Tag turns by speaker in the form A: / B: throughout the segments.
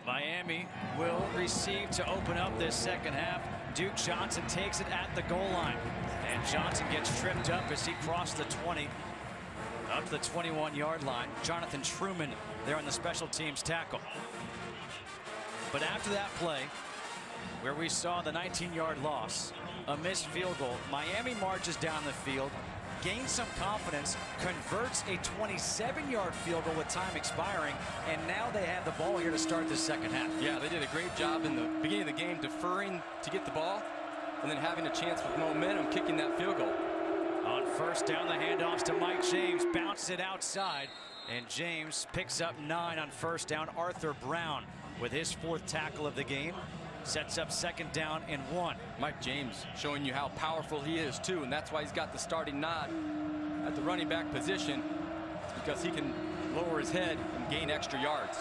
A: Miami will receive to open up this second half. Duke Johnson takes it at the goal line. And Johnson gets tripped up as he crossed the 20. Up to the 21-yard line. Jonathan Truman there on the special teams tackle. But after that play, where we saw the 19-yard loss, a missed field goal, Miami marches down the field, gains some confidence, converts a 27-yard field goal with time expiring, and now they have the ball here to start the second half.
B: Yeah, they did a great job in the beginning of the game, deferring to get the ball, and then having a chance with momentum, kicking that field goal.
A: On first down, the handoffs to Mike James, bounces it outside, and James picks up 9 on first down. Arthur Brown with his 4th tackle of the game. Sets up second down and 1.
B: Mike James showing you how powerful he is too, and that's why he's got the starting nod at the running back position. It's because he can lower his head and gain extra yards.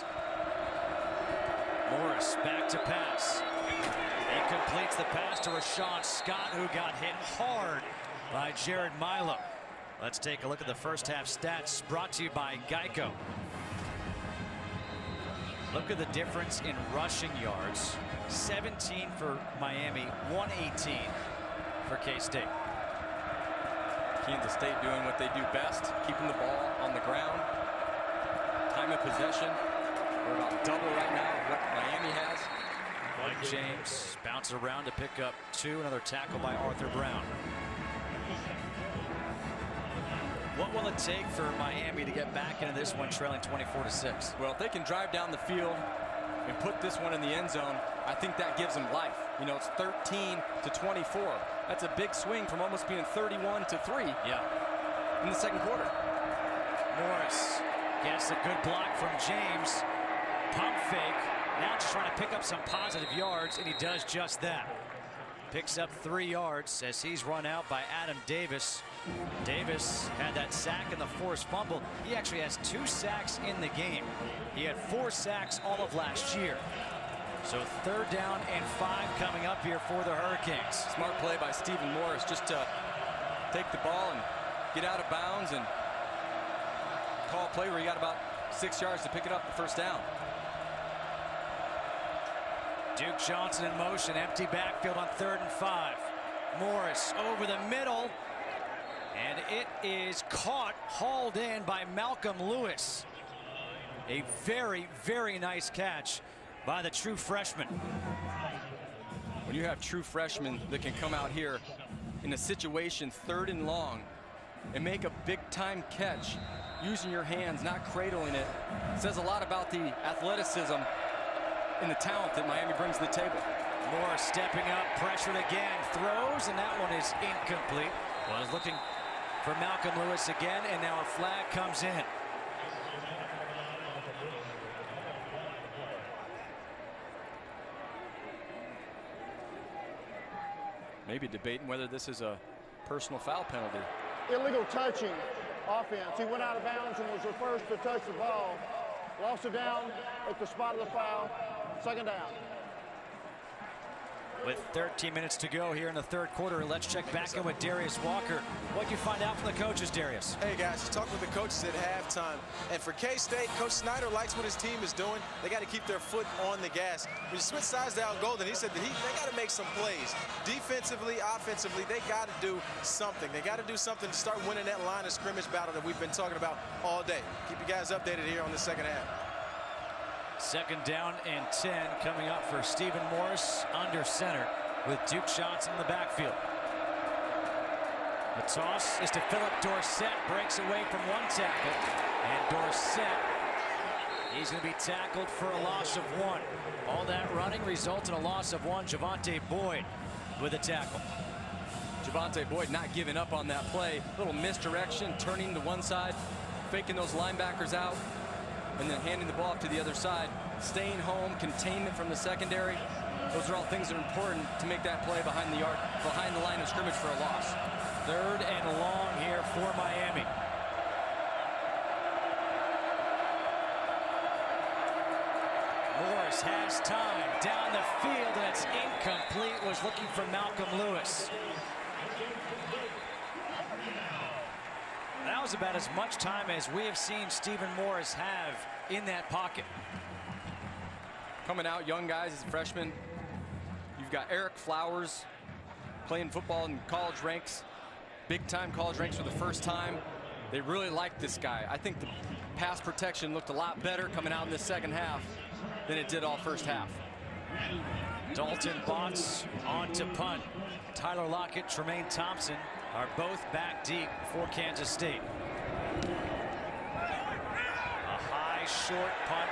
A: Morris back to pass. He completes the pass to Rashawn Scott, who got hit hard by Jared Milo. Let's take a look at the first half stats brought to you by Geico. Look at the difference in rushing yards. 17 for Miami, 118 for K-State.
B: Kansas State doing what they do best, keeping the ball on the ground. Time of possession, we're about double right now of what Miami has.
A: Mike James bounces around to pick up 2, another tackle by Arthur Brown. What will it take for Miami to get back into this one trailing 24-6?
B: Well, if they can drive down the field and put this one in the end zone, I think that gives them life. You know, it's 13-24. That's a big swing from almost being 31-3.
A: Yeah.
B: In the second quarter.
A: Morris gets a good block from James. Pump fake. Now just trying to pick up some positive yards, and he does just that. Picks up 3 yards as he's run out by Adam Davis. Davis had that sack and the forced fumble. He actually has 2 sacks in the game. He had 4 sacks all of last year. So 3rd down and 5 coming up here for the Hurricanes.
B: Smart play by Stephen Morris just to take the ball and get out of bounds and call a play where he got about 6 yards to pick it up the first down.
A: Duke Johnson in motion, empty backfield on 3rd and 5. Morris over the middle, and it is caught, hauled in by Malcolm Lewis. A very, very nice catch by the true freshman.
B: When you have true freshmen that can come out here in a situation 3rd and long and make a big-time catch using your hands, not cradling it, says a lot about the athleticism and the talent that Miami brings to the table.
A: Morris stepping up, pressured again, throws, and that one is incomplete. Was looking for Malcolm Lewis again, and now a flag comes in.
B: Maybe debating whether this is a personal foul penalty.
C: Illegal touching offense. He went out of bounds and was the first to touch the ball. Lost it down at the spot of the foul. 2nd down.
A: With 13 minutes to go here in the 3rd quarter, let's check back in with Darius Walker. What'd you find out from the coaches, Darius?
D: Hey guys, you talked with the coaches at halftime, and for K-State, Coach Snyder likes what his team is doing. They got to keep their foot on the gas. When you switch sides to Al Golden, he said that they got to make some plays. Defensively, offensively, they got to do something. They got to do something to start winning that line of scrimmage battle that we've been talking about all day. Keep you guys updated here on the second half.
A: 2nd down and 10 coming up for Stephen Morris under center with Duke Johnson in the backfield. The toss is to Philip Dorsett, breaks away from 1 tackle, and Dorsett, he's going to be tackled for a loss of 1. All that running results in a loss of 1. Javonte Boyd with a tackle.
B: Javonte Boyd not giving up on that play. Little misdirection, turning to one side, faking those linebackers out, and then handing the ball up to the other side. Staying home, containment from the secondary. Those are all things that are important to make that play behind the line of scrimmage for a loss.
A: 3rd and long here for Miami. Morris has time down the field, and it's incomplete. Was looking for Malcolm Lewis. That was about as much time as we have seen Stephen Morris have in that pocket.
B: coming out, young guys as freshmen. You've got Eric Flowers playing football in college ranks, big-time college ranks for the first time. They really like this guy. I think the pass protection looked a lot better coming out in the second half than it did all first half.
A: Dalton Botts on to punt. Tyler Lockett, Tremaine Thompson are both back deep for Kansas State. A high, short punt.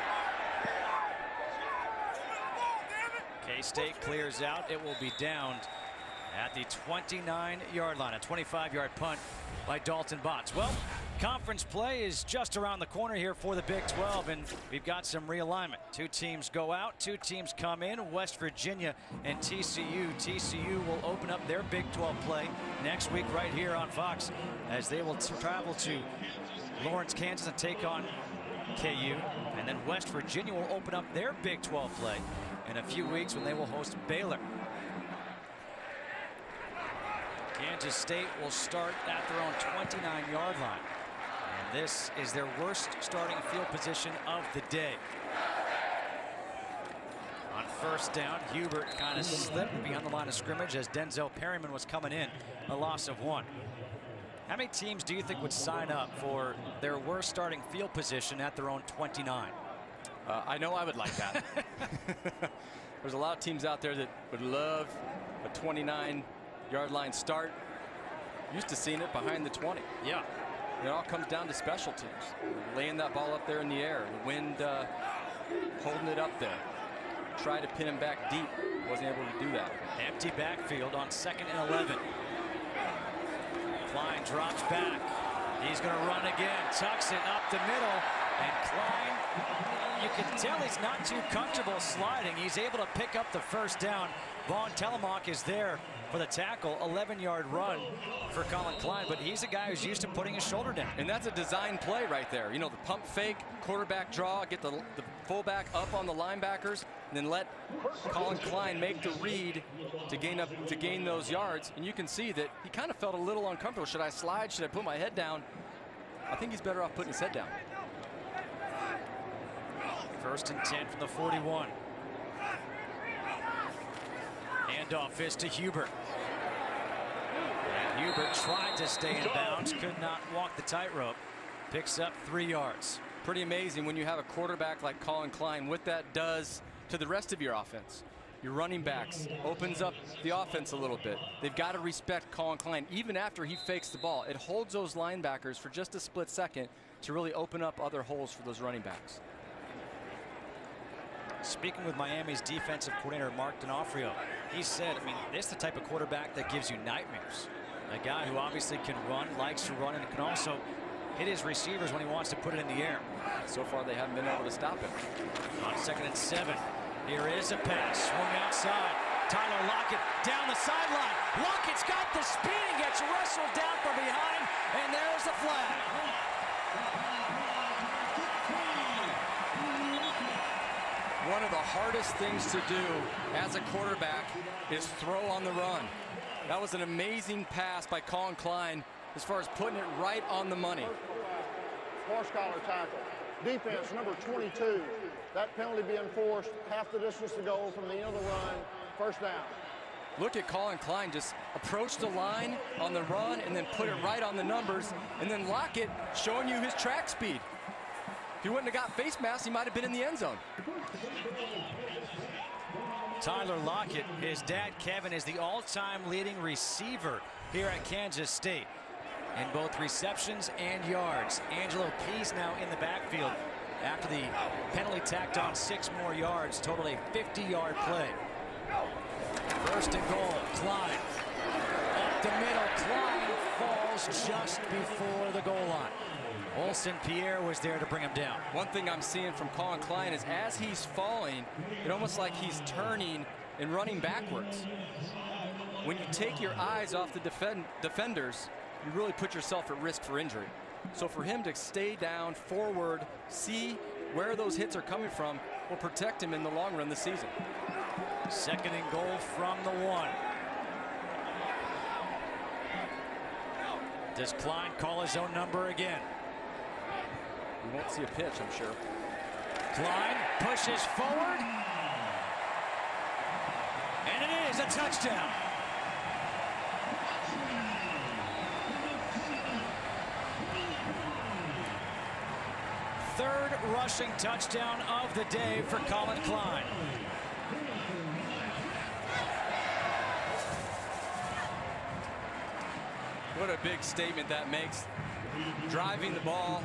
A: K-State clears out. It will be downed at the 29-yard line. A 25-yard punt by Dalton Botts. Well, conference play is just around the corner here for the Big 12, and we've got some realignment. Two teams go out, two teams come in, West Virginia and TCU. TCU will open up their Big 12 play next week right here on Fox, as they will travel to Lawrence, Kansas and take on KU. And then West Virginia will open up their Big 12 play in a few weeks when they will host Baylor. Kansas State will start at their own 29-yard line. And this is their worst starting field position of the day. On first down, Hubert kind of slipped behind the line of scrimmage as Denzel Perryman was coming in, a loss of 1. How many teams do you think would sign up for their worst starting field position at their own 29?
B: I know I would like that. There's a lot of teams out there that would love a 29-yard line start. Used to seeing it behind the 20.
A: Yeah.
B: It all comes down to special teams. Laying that ball up there in the air. The wind holding it up there. Tried to pin him back deep. Wasn't able to do that.
A: Empty backfield on 2nd and 11. Klein drops back. He's going to run again. Tucks it up the middle. And Klein, you can tell he's not too comfortable sliding. He's able to pick up the first down. Vaughn Telemark is there for the tackle. 11-yard run for Colin Klein, but he's a guy who's used to putting his shoulder down.
B: And that's a design play right there. You know, the pump fake, quarterback draw, get the fullback up on the linebackers, and then let Colin Klein make the read to gain those yards. And you can see that he kind of felt a little uncomfortable. Should I slide? Should I put my head down? I think he's better off putting his head down.
A: 1st and 10 from the 41. Handoff is to Hubert. And Hubert tried to stay in bounds, could not walk the tightrope. Picks up 3 yards.
B: Pretty amazing when you have a quarterback like Colin Klein, what that does to the rest of your offense. Your running backs opens up the offense a little bit. They've got to respect Colin Klein even after he fakes the ball. It holds those linebackers for just a split second to really open up other holes for those running backs.
A: Speaking with Miami's defensive coordinator, Mark D'Onofrio, he said, I mean, this is the type of quarterback that gives you nightmares. A guy who obviously can run, likes to run, and can also hit his receivers when he wants to put it in the air.
B: So far, they haven't been able to stop him.
A: On 2nd and 7, here is a pass, swung outside. Tyler Lockett down the sideline. Lockett's got the speed and gets wrestled down from behind, and there's the flag.
B: One of the hardest things to do as a quarterback is throw on the run. That was an amazing pass by Colin Klein as far as putting it right on the money.
C: Horse collar tackle. Defense number 22. That penalty being forced half the distance to go from the end of the run. First down.
B: Look at Colin Klein just approach the line on the run and then put it right on the numbers, and then Lockett showing you his track speed. If he wouldn't have got face mask, he might have been in the end zone.
A: Tyler Lockett, his dad Kevin, is the all-time leading receiver here at Kansas State in both receptions and yards. Angelo Pease now in the backfield after the penalty tacked on 6 more yards, total a 50-yard play. 1st and goal, Klein. Up the middle, Klein falls just before the goal line. Olsen Pierre was there to bring him down.
B: One thing I'm seeing from Colin Klein is as he's falling, it's almost like he's turning and running backwards. When you take your eyes off the defenders, you really put yourself at risk for injury. So for him to stay down, forward, see where those hits are coming from, will protect him in the long run this season.
A: 2nd and goal from the 1. Does Klein call his own number again?
B: We won't see a pitch, I'm sure.
A: Klein pushes forward, And it is a touchdown. Third rushing touchdown of the day for Collin Klein.
B: What a big statement that makes. Driving the ball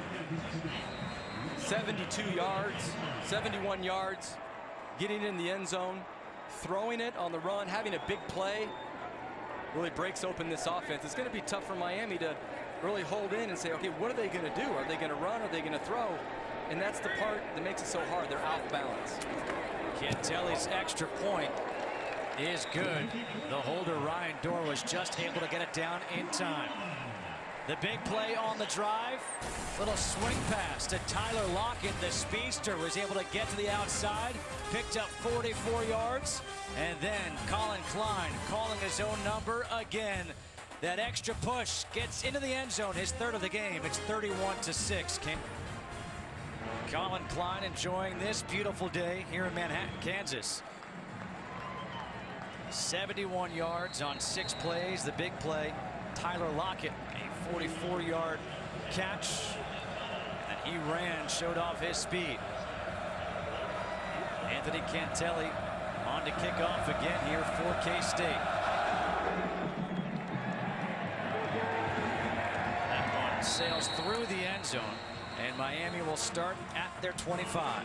B: 72 yards, 71 yards, getting in the end zone, throwing it on the run, having a big play, really breaks open this offense. It's going to be tough for Miami to really hold in and say, okay, what are they going to do? Are they going to run? Are they going to throw? And that's the part that makes it so hard. They're out of balance.
A: Cantelli's extra point is good. The holder, Ryan Dorr, was just able to get it down in time. The big play on the drive. Little swing pass to Tyler Lockett. The speedster was able to get to the outside. Picked up 44 yards. And then Collin Klein calling his own number again. That extra push gets into the end zone. His third of the game. It's 31-6. Collin Klein enjoying this beautiful day here in Manhattan, Kansas. 71 yards on 6 plays. The big play, Tyler Lockett, a 44-yard catch that he ran, showed off his speed. Anthony Cantelli on to kick off again here for K-State. That one sails through the end zone, and Miami will start at their 25.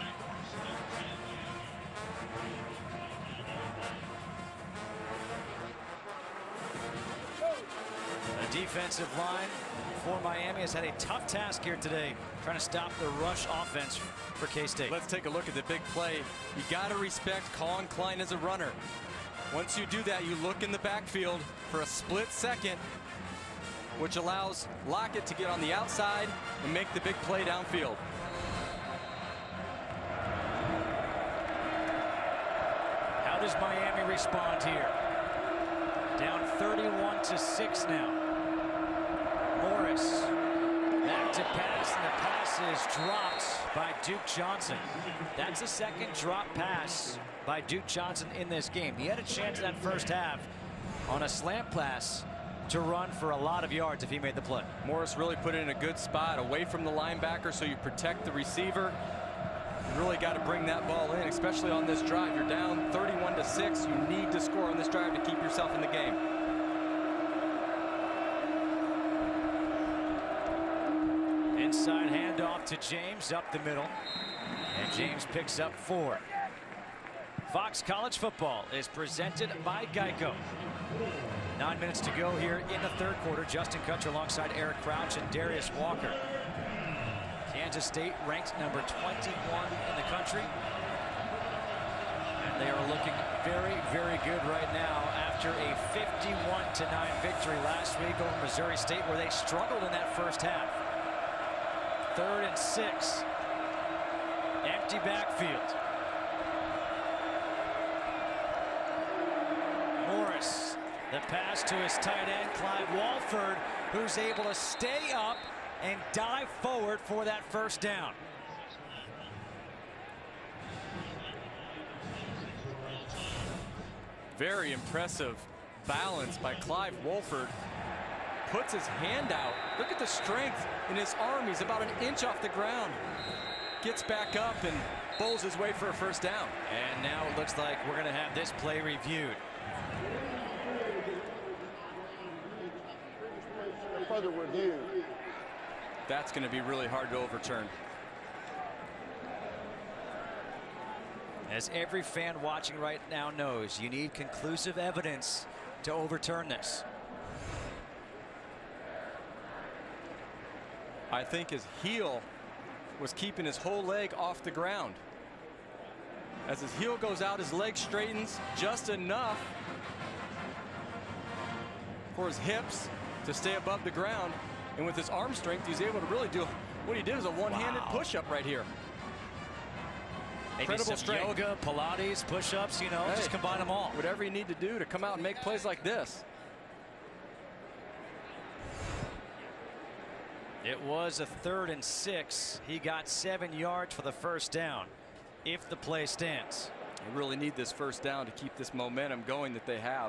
A: The defensive line for Miami has had a tough task here today, trying to stop the rush offense for K-State.
B: Let's take a look at the big play. You got to respect Collin Klein as a runner. Once you do that, you look in the backfield for a split second, which allows Lockett to get on the outside and make the big play downfield.
A: How does Miami respond here? Down 31-6 now. Morris back to pass, and the pass is dropped by Duke Johnson. That's the second drop pass by Duke Johnson in this game. He had a chance in that first half on a slant pass to run for a lot of yards if he made the play.
B: Morris really put it in a good spot away from the linebacker, so you protect the receiver. You really got to bring that ball in, especially on this drive. You're down 31-6. You need to score on this drive to keep yourself in the game.
A: Inside handoff to James up the middle, and James picks up 4. Fox College Football is presented by Geico. 9 minutes to go here in the third quarter. Justin Kutcher alongside Eric Crouch and Darius Walker. Kansas State ranked number 21 in the country, and they are looking very, very good right now after a 51-9 victory last week over Missouri State, where they struggled in that first half. 3rd and 6. Empty backfield. Morris, the pass to his tight end, Clive Walford, who's able to stay up and dive forward for that first down.
B: Very impressive balance by Clive Walford. Puts his hand out. Look at the strength in his arm. He's about an inch off the ground. Gets back up and bowls his way for a first down.
A: And now it looks like we're going to have this play reviewed.
C: Further review.
B: That's going to be really hard to overturn.
A: As every fan watching right now knows, you need conclusive evidence to overturn this.
B: I think his heel was keeping his whole leg off the ground. As his heel goes out, his leg straightens just enough for his hips to stay above the ground. And with his arm strength, he's able to really do what he did is a one-handed push-up right here.
A: Maybe
B: Incredible
A: some
B: strength.
A: yoga, Pilates, push-ups, you know,
B: Hey,
A: just combine them all.
B: Whatever you need to do to come out and make plays like this.
A: It was a 3rd and 6. He got 7 yards for the first down, if the play stands.
B: They really need this first down to keep this momentum going that they have.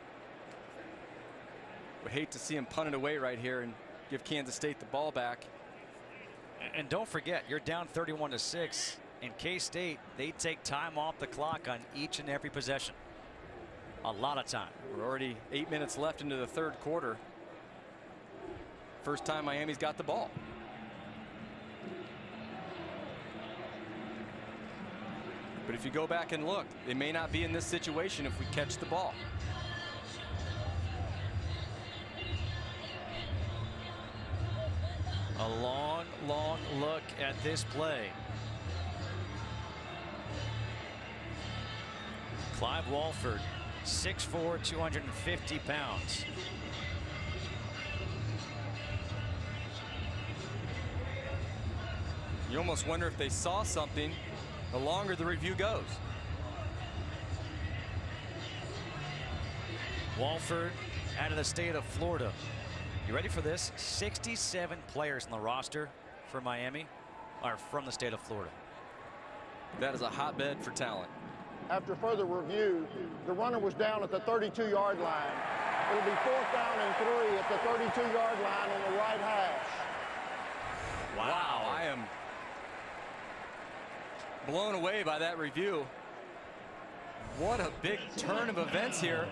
B: Would hate to see him punt it away right here and give Kansas State the ball back.
A: And don't forget, you're down 31-6. In K-State, they take time off the clock on each and every possession. A lot of time.
B: We're already 8 minutes left into the third quarter. First time Miami's got the ball. But if you go back and look, they may not be in this situation if we catch the ball.
A: A long, long look at this play. Clive Walford, 6'4", 250 pounds.
B: You almost wonder if they saw something the longer the review goes.
A: Walford out of the state of Florida. You ready for this? 67 players in the roster for Miami are from the state of Florida.
B: That is a hotbed for talent.
C: After further review, the runner was down at the 32-yard line. It'll be 4th down and 3 at the 32-yard line on the right hash.
B: Wow, I am blown away by that review. What a big turn of events here.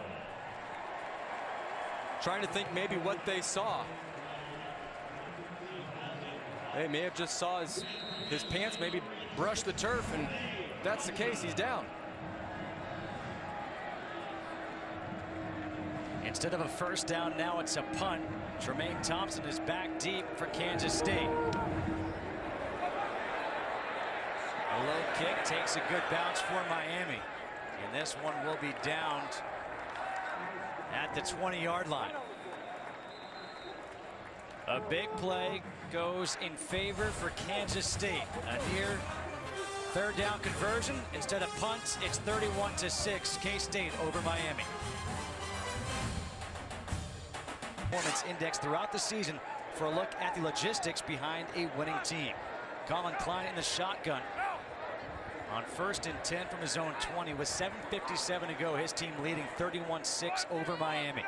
B: Trying to think maybe what they saw. They may have just saw his pants maybe brush the turf, and if that's the case, he's down.
A: Instead of a first down, now it's a punt. Tremaine Thompson is back deep for Kansas State. A low kick takes a good bounce for Miami. And this one will be downed at the 20-yard line. A big play goes in favor for Kansas State. A near third down conversion. Instead of punts, it's 31-6, K-State over Miami. Performance index throughout the season for a look at the logistics behind a winning team. Colin Klein in the shotgun. On 1st and 10 from his own 20 with 7:57 to go. His team leading 31-6 over Miami.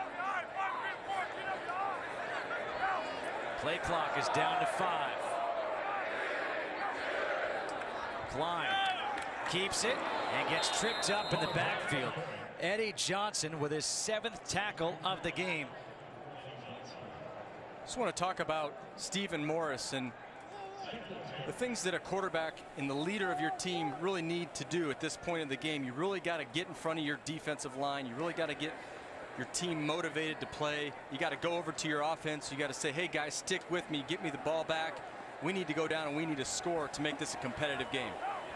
A: Play clock is down to 5. Klein keeps it and gets tripped up in the backfield. Eddie Johnson with his 7th tackle of the game.
B: Just want to talk about Stephen Morris and the things that a quarterback and the leader of your team really need to do at this point in the game. You really got to get in front of your defensive line. You really got to get your team motivated to play. You got to go over to your offense. You got to say, hey guys, stick with me, get me the ball back. We need to go down and we need to score to make this a competitive game.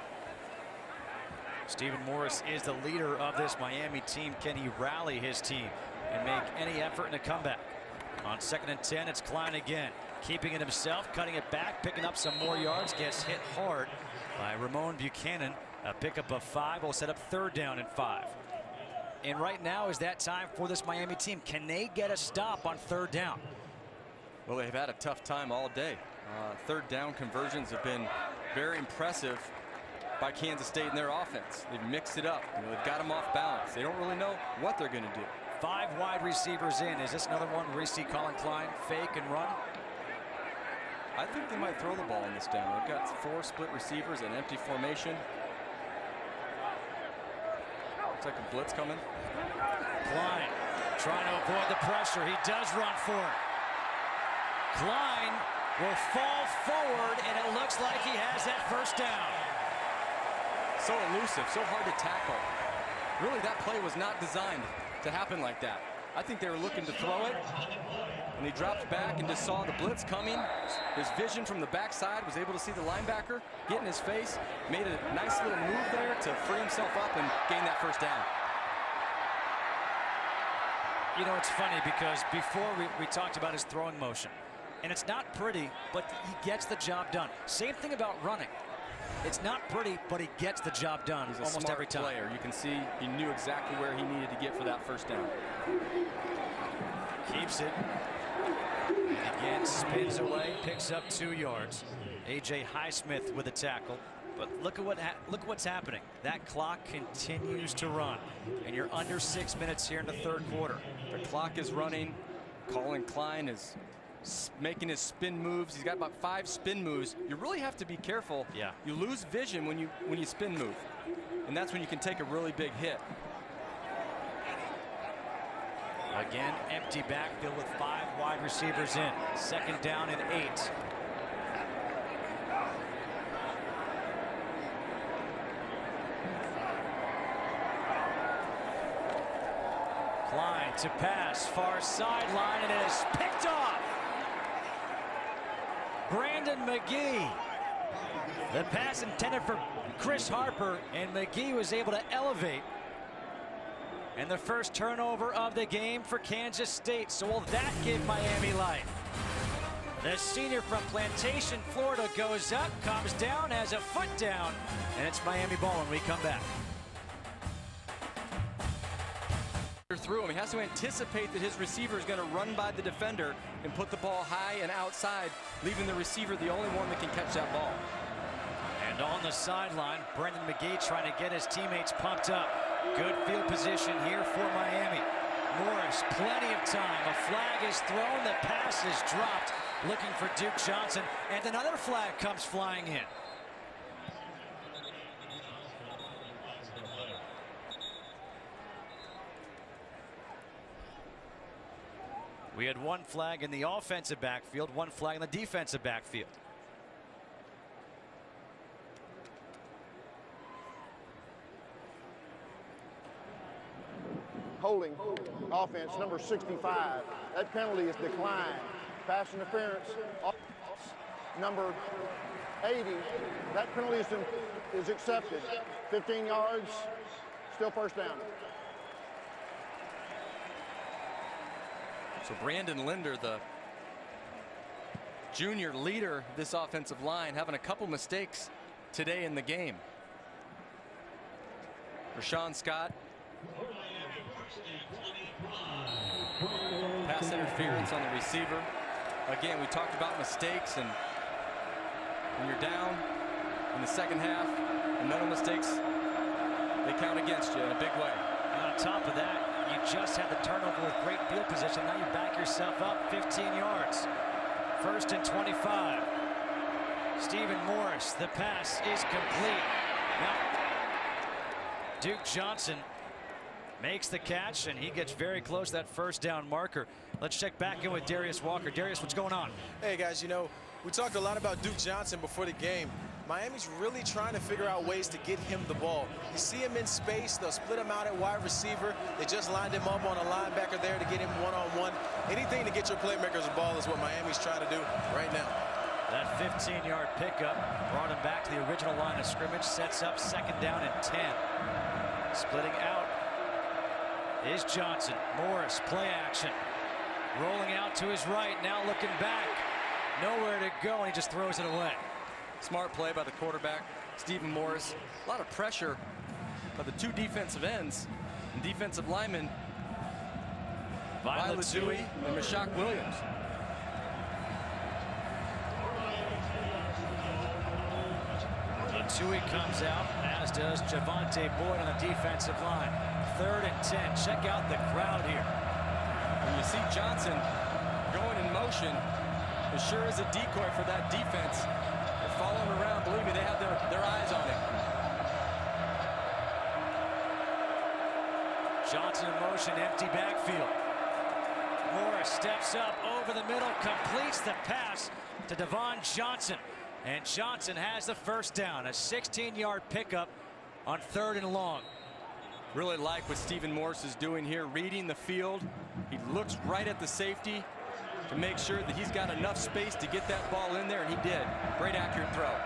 A: Stephen Morris is the leader of this Miami team. Can he rally his team and make any effort in a comeback? On 2nd and 10, it's Klein again. Keeping it himself, cutting it back, picking up some more yards, gets hit hard by Ramon Buchanan. A pickup of 5 will set up 3rd down and 5. And right now is that time for this Miami team. Can they get a stop on 3rd down?
B: Well, they've had a tough time all day. 3rd down conversions have been very impressive by Kansas State in their offense. They've mixed it up. They've got them off balance. They don't really know what they're going to do.
A: 5 wide receivers in. Is this another one where you see Colin Klein fake and run?
B: I think they might throw the ball in this down. They've got 4 split receivers, an empty formation. Looks like a blitz coming.
A: Klein trying to avoid the pressure. He does run for it. Klein will fall forward, and it looks like he has that 1st down.
B: So elusive, so hard to tackle. Really, that play was not designed to happen like that. I think they were looking to throw it, and he dropped back and just saw the blitz coming. His vision from the backside, was able to see the linebacker get in his face, made a nice little move there to free himself up and gain that 1st down.
A: You know, it's funny because before we talked about his throwing motion, and it's not pretty, but he gets the job done. Same thing about running. It's not pretty, but he gets the job done almost every time.
B: Player. You can see he knew exactly where he needed to get for that 1st down.
A: Keeps it. And again, spins away, picks up 2 yards. A.J. Highsmith with a tackle. But look at what's happening. That clock continues to run, and you're under 6 minutes here in the third quarter.
B: The clock is running. Colin Klein is making his spin moves. He's got about 5 spin moves. You really have to be careful.
A: Yeah.
B: You lose vision when you spin move, and that's when you can take a really big hit.
A: Again, empty backfield with 5 wide receivers in. Second down and 8. Klein to pass, far sideline, and it is picked off. Brandon McGee. The pass intended for Chris Harper, and McGee was able to elevate. And the first turnover of the game for Kansas State. So will that give Miami life? The senior from Plantation, Florida goes up, comes down, has a foot down, and it's Miami ball when we come back.
B: Through him. He has to anticipate that his receiver is going to run by the defender and put the ball high and outside, leaving the receiver the only one that can catch that ball.
A: And on the sideline, Brendan McGee trying to get his teammates pumped up. Good field position here for Miami. Morris, plenty of time. A flag is thrown. The pass is dropped. Looking for Duke Johnson. And another flag comes flying in. We had 1 flag in the offensive backfield, 1 flag in the defensive backfield.
C: Holding offense number 65. That penalty is declined. Pass interference number 80. That penalty is accepted. 15 yards, still first down.
B: So Brandon Linder, the junior leader of this offensive line, having a couple mistakes today in the game. Rashawn Scott. Pass interference on the receiver. Again, we talked about mistakes, and when you're down in the second half, and mental mistakes, they count against you in a big way.
A: And on top of that, you just had the turnover with great field position. Now you back yourself up 15 yards. First and 25. Stephen Morris, the pass is complete. Now, Duke Johnson makes the catch, and he gets very close to that first down marker. Let's check back in with Darius Walker. Darius, what's going on?
D: Hey, guys, you know, we talked a lot about Duke Johnson before the game. Miami's really trying to figure out ways to get him the ball. You see him in space, they'll split him out at wide receiver. They just lined him up on a linebacker there to get him one-on-one. Anything to get your playmakers the ball is what Miami's trying to do right now.
A: That 15-yard pickup brought him back to the original line of scrimmage, sets up second down and 10. Splitting out is Johnson. Morris, play action. Rolling out to his right, now looking back. Nowhere to go, and he just throws it away.
B: Smart play by the quarterback, Stephen Morris. A lot of pressure by the 2 defensive ends and defensive linemen, Violet Tui and Meshach Williams.
A: Tui comes out, as does Javonte Boyd on the defensive line. 3rd and 10. Check out the crowd here.
B: When you see Johnson going in motion, it sure is a decoy for that defense. They're following around. Believe me, they have their eyes on him.
A: Johnson in motion, empty backfield. Morris steps up over the middle, completes the pass to Devon Johnson. And Johnson has the first down, a 16-yard pickup on 3rd and long.
B: Really like what Stephen Morris is doing here, reading the field. He looks right at the safety to make sure that he's got enough space to get that ball in there, and he did. Great accurate throw.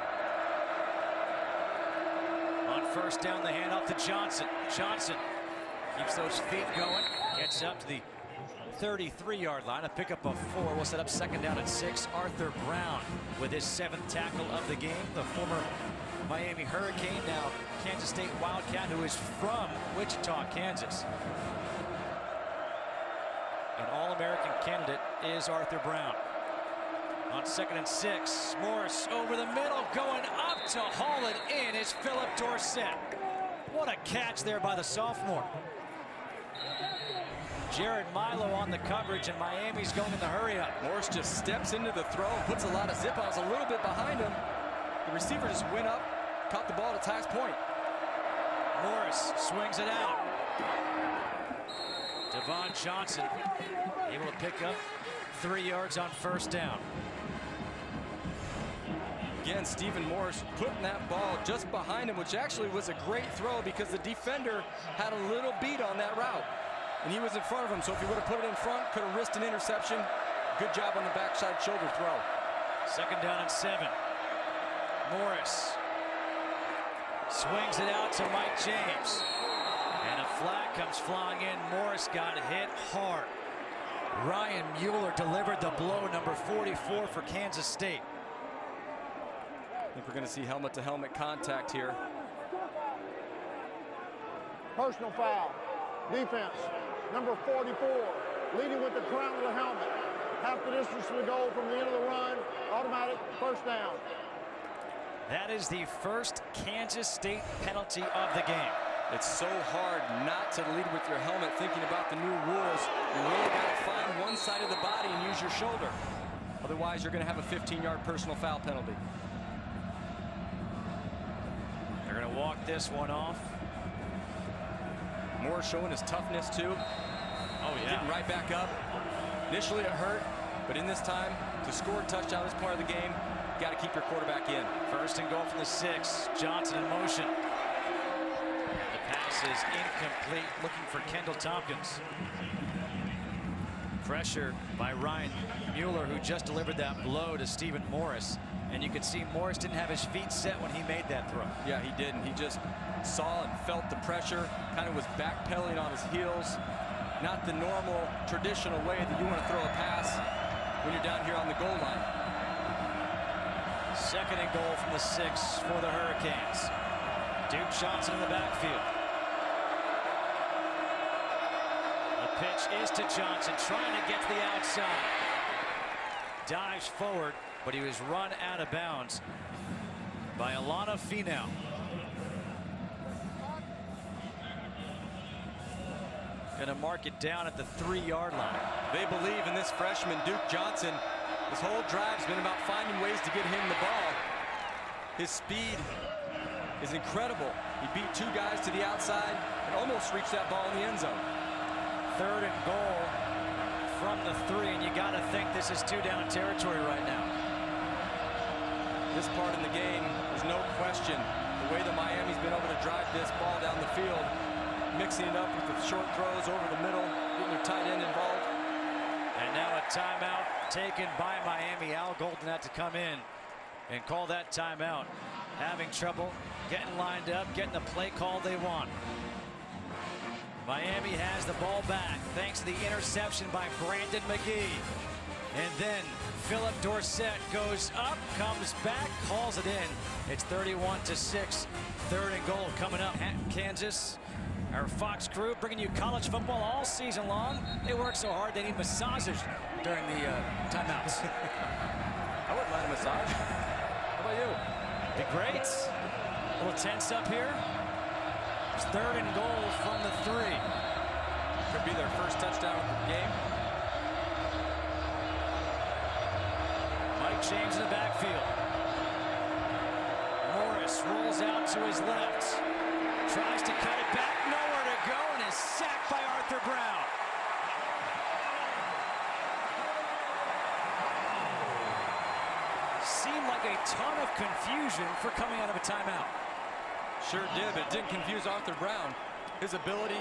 A: On first down, the handoff to Johnson. Johnson keeps those feet going, gets up to the 33-yard line. A pickup of 4 will set up second down at 6. Arthur Brown with his 7th tackle of the game. The former Miami Hurricane, now Kansas State Wildcat, who is from Wichita, Kansas. An All-American candidate is Arthur Brown. On 2nd and 6, Morris over the middle, going up to haul it in is Phillip Dorsett. What a catch there by the sophomore. Jared Milo on the coverage, and Miami's going in the hurry-up.
B: Morris just steps into the throw and puts a lot of zip-ons a little bit behind him. The receiver just went up, caught the ball at its highest point.
A: Morris swings it out. Devon Johnson able to pick up 3 yards on 1st down.
B: Again, Stephen Morris putting that ball just behind him, which actually was a great throw because the defender had a little beat on that route. And he was in front of him, so if he would have put it in front, could have risked an interception. Good job on the backside shoulder throw.
A: 2nd down and 7. Morris swings it out to Mike James. And a flag comes flying in. Morris got hit hard. Ryan Mueller delivered the blow, number 44 for Kansas State.
B: I think we're going to see helmet-to-helmet contact here.
C: Personal foul. Defense, number 44, leading with the crown of the helmet. Half the distance to the goal from the end of the run. Automatic 1st down.
A: That is the first Kansas State penalty of the game.
B: It's so hard not to lead with your helmet, thinking about the new rules. You really got to find one side of the body and use your shoulder. Otherwise, you're going to have a 15-yard personal foul penalty.
A: They're going to walk this one off.
B: Moore showing his toughness too.
A: Oh yeah.
B: Getting right back up. Initially it hurt, but in this time to score a touchdown as part of the game, got to keep your quarterback in. 1st and goal from the 6. Johnson in motion. The pass is incomplete. Looking for Kendall Tompkins. Pressure by Ryan Mueller, who just delivered that blow to Stephen Morris. And you could see Morris didn't have his feet set when he made that throw. Yeah, he didn't. He just saw and felt the pressure, kind of was backpedaling on his heels. Not the normal, traditional way that you want to throw a pass when you're down here on the goal line.
A: 2nd and goal from the 6 for the Hurricanes. Duke Johnson in the backfield. The pitch is to Johnson, trying to get to the outside. Dives forward, but he was run out of bounds by Alana Finau. Gonna mark it down at the 3-yard line.
B: They believe in this freshman, Duke Johnson. His whole drive's been about finding ways to get him the ball. His speed is incredible. He beat 2 guys to the outside and almost reached that ball in the end zone.
A: 3rd and goal from the 3, and you gotta think this is 2-down territory right now.
B: This part in the game, there's no question the way that Miami's been able to drive this ball down the field, mixing it up with the short throws over the middle, getting your tight end involved.
A: And now a timeout taken by Miami. Al Golden had to come in and call that timeout. Having trouble getting lined up, getting the play call they want. Miami has the ball back thanks to the interception by Brandon McGee. And then Phillip Dorsett goes up, comes back, calls it in. It's 31-6. 3rd and goal coming up. Kansas. Our Fox crew bringing you college football all season long. They work so hard they need massages during the timeouts.
B: I wouldn't mind a massage. How about you?
A: Be great. A little tense up here. It's 3rd and goal from the 3.
B: Could be their first touchdown of the game.
A: Mike James in the backfield. Morris rolls out to his left. Tries to cut it back, nowhere to go, and is sacked by Arthur Brown. Seemed like a ton of confusion for coming out of a timeout.
B: Sure did, but it didn't confuse Arthur Brown. His ability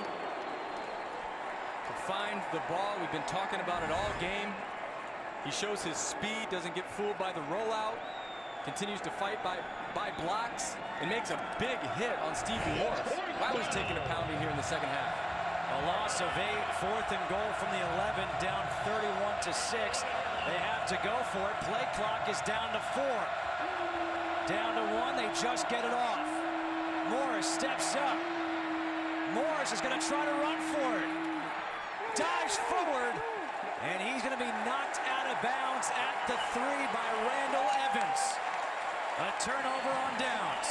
B: to find the ball, we've been talking about it all game. He shows his speed, doesn't get fooled by the rollout, continues to fight by blocks, and makes a big hit on Stephen Morris. Wow, he's taking a pounding here in the 2nd half.
A: A loss of 8, 4th and goal from the 11, down 31-6. They have to go for it. Play clock is down to 4. Down to 1, they just get it off. Morris steps up. Morris is going to try to run for it. Dives forward, And he's going to be knocked out of bounds at the 3 by Randall Evans. A turnover on downs.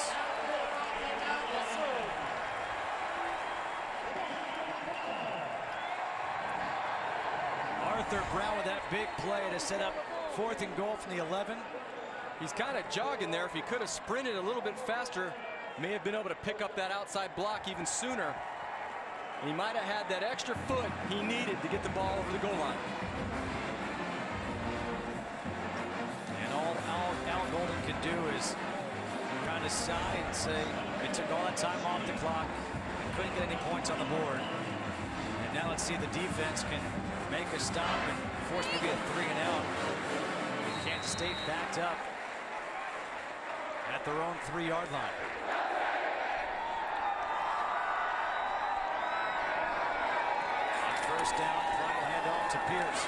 A: Arthur Brown with that big play to set up 4th and goal from the 11.
B: He's kind of jogging there. If he could have sprinted a little bit faster, may have been able to pick up that outside block even sooner. He might have had that extra foot he needed to get the ball over the goal line.
A: And all Al Golden can do is kind of sigh and say, it took all that time off the clock, couldn't get any points on the board. And now let's see if the defense can make a stop and force maybe a 3 and out. Kansas State backed up at their own 3-yard line. First down, final handoff to Pierce.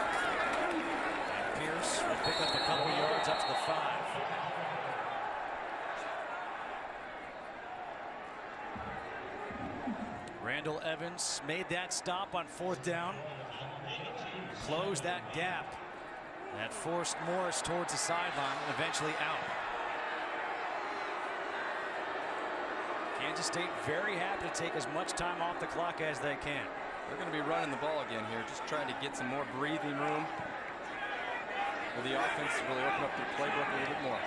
A: And Pierce will pick up a couple yards up to the 5. Randall Evans made that stop on 4th down. Closed that gap. That forced Morris towards the sideline, eventually out. Kansas State very happy to take as much time off the clock as they can.
B: They're going to be running the ball again here, just trying to get some more breathing room for the offense to really open up their playbook a little bit more.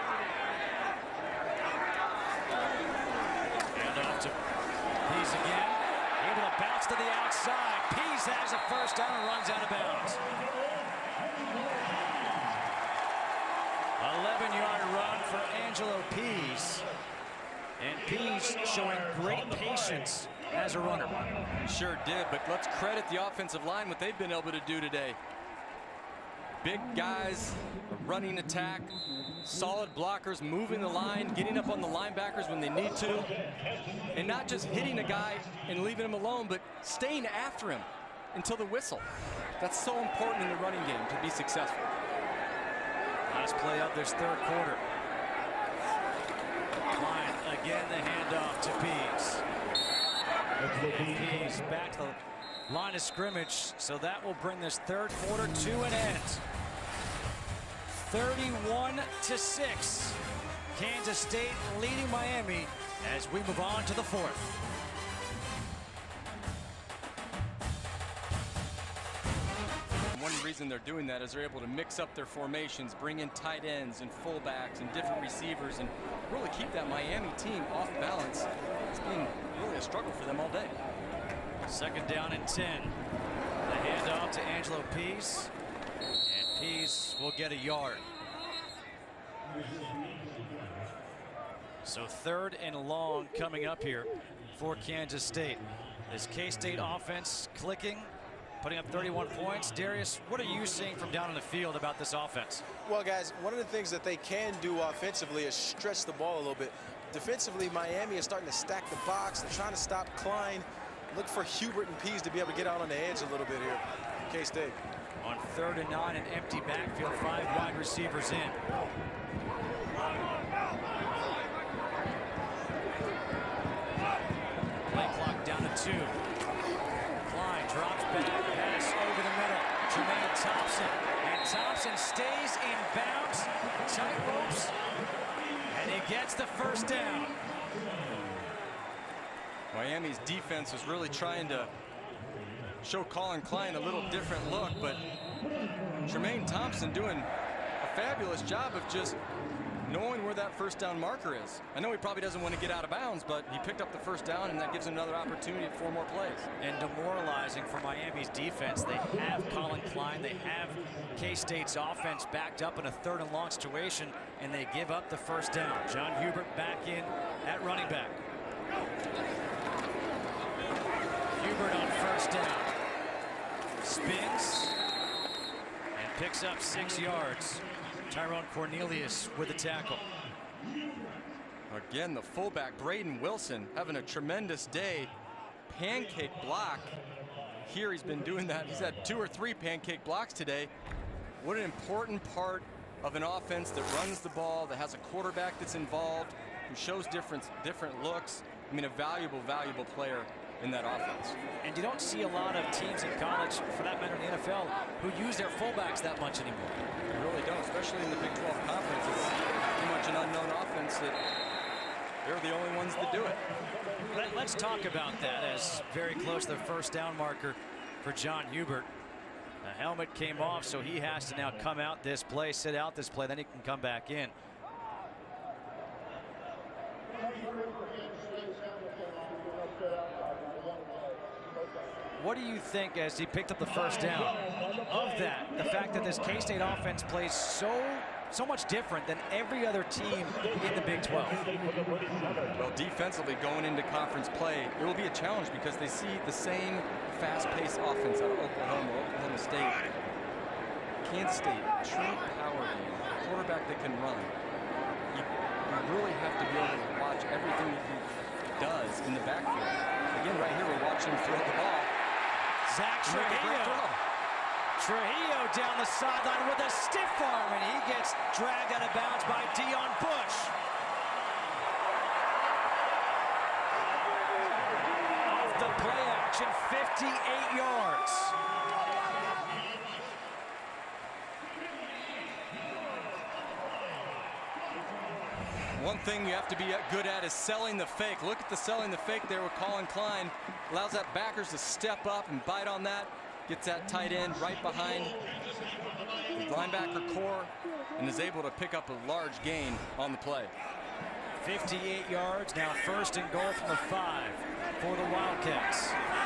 A: And off to Pease again. Able to bounce to the outside. Pease has a first down and runs out of bounds. 11-yard run for Angelo Pease. And Pease showing great patience as a runner.
B: Sure did, but let's credit the offensive line what they've been able to do today. Big guys, a running attack, solid blockers, moving the line, getting up on the linebackers when they need to, and not just hitting a guy and leaving him alone, but staying after him until the whistle. That's so important in the running game to be successful.
A: Last play of this 3rd quarter. Klein again, the handoff to Pease. Pease back to the line of scrimmage, so that will bring this 3rd quarter to an end. 31-6. Kansas State leading Miami as we move on to the 4th.
B: One reason they're doing that is they're able to mix up their formations, bring in tight ends and fullbacks and different receivers, and really keep that Miami team off balance. It's been really a struggle for them all day.
A: 2nd down and 10. The handoff to Angelo Pease, and Pease will get a yard. So 3rd and long coming up here for Kansas State. This K-State offense clicking, putting up 31 points. Darius, what are you seeing from down in the field about this offense?
D: Well, guys, one of the things that they can do offensively is stretch the ball a little bit. Defensively, Miami is starting to stack the box. They're trying to stop Klein. Look for Hubert and Pease to be able to get out on the edge a little bit here. K-State.
A: On 3rd and 9, an empty backfield, 5 wide receivers in. Play clock down to 2. Klein drops back, pass over the middle. Jermaine Thompson, and Thompson stays in bounds. Tight ropes, and he gets the first down.
B: Miami's defense was really trying to show Colin Klein a little different look, but Jermaine Thompson doing a fabulous job of just knowing where that first down marker is. I know he probably doesn't want to get out of bounds, but he picked up the first down, and that gives him another opportunity at 4 more plays.
A: And demoralizing for Miami's defense. They have Colin Klein. They have K-State's offense backed up in a 3rd and long situation, and they give up the first down. John Hubert back in at running back. Hubert on first down. Spins and picks up 6 yards. Tyrone Cornelius with the tackle.
B: Again, the fullback, Braden Wilson, having a tremendous day. Pancake block. Here he's been doing that. He's had 2 or 3 pancake blocks today. What an important part of an offense that runs the ball, that has a quarterback that's involved, who shows different looks. I mean, a valuable player in that offense.
A: And you don't see a lot of teams in college, for that matter in the NFL, who use their fullbacks that much anymore.
B: You really don't, especially in the Big 12 Conference. It's too much an unknown offense that they're the only ones that do it.
A: Let's talk about that as very close to the first down marker for John Hubert. The helmet came off, so he has to now come out this play, sit out this play, then he can come back in. What do you think, as he picked up the first down, of that? The fact that this K-State offense plays so much different than every other team in the Big 12.
B: Well, defensively, going into conference play, it will be a challenge because they see the same fast-paced offense out of Oklahoma State. Kansas State, true power game, quarterback that can run. You really have to be able to watch everything that he does in the backfield. Again, right here, we're watching him throw the ball.
A: Zach Trujillo. Trujillo down the sideline with a stiff arm, and he gets dragged out of bounds by Deon Bush. Off the play action, 58 yards.
B: One thing you have to be good at is selling the fake. Look at the selling the fake there with Colin Klein. Allows that backers to step up and bite on that. Gets that tight end right behind the linebacker core and is able to pick up a large gain on the play.
A: 58 yards, now first and goal from the 5 for the Wildcats.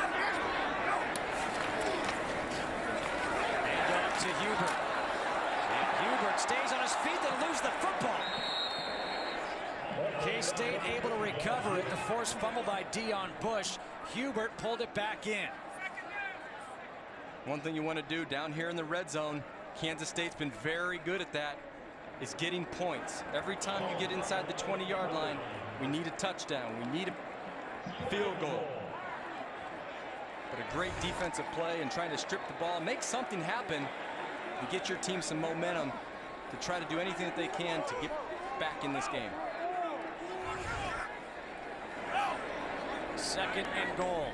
A: And up to Hubert. And Hubert stays on his feet, then loses the football. K-State able to recover it. The forced fumble by Deon Bush. Hubert pulled it back in.
B: One thing you want to do down here in the red zone, Kansas State's been very good at that, is getting points. Every time you get inside the 20-yard line, we need a touchdown. We need a field goal. But a great defensive play and trying to strip the ball, make something happen, and get your team some momentum to try to do anything that they can to get back in this game.
A: Second and goal.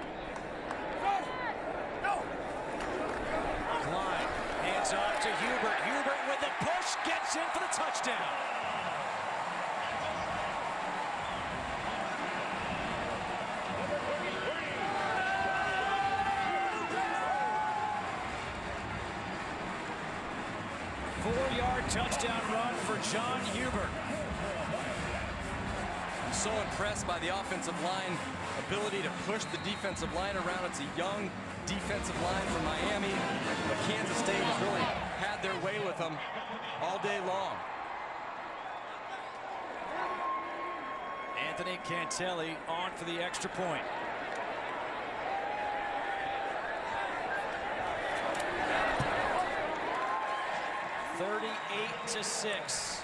A: Klein hands off to Hubert. Hubert with the push, gets in for the touchdown. Four-yard touchdown run for John Hubert.
B: I'm so impressed by the offensive line ability to push the defensive line around. It's a young defensive line from Miami, but Kansas State has really had their way with them all day long.
A: Anthony Cantelli on for the extra point. (38-6).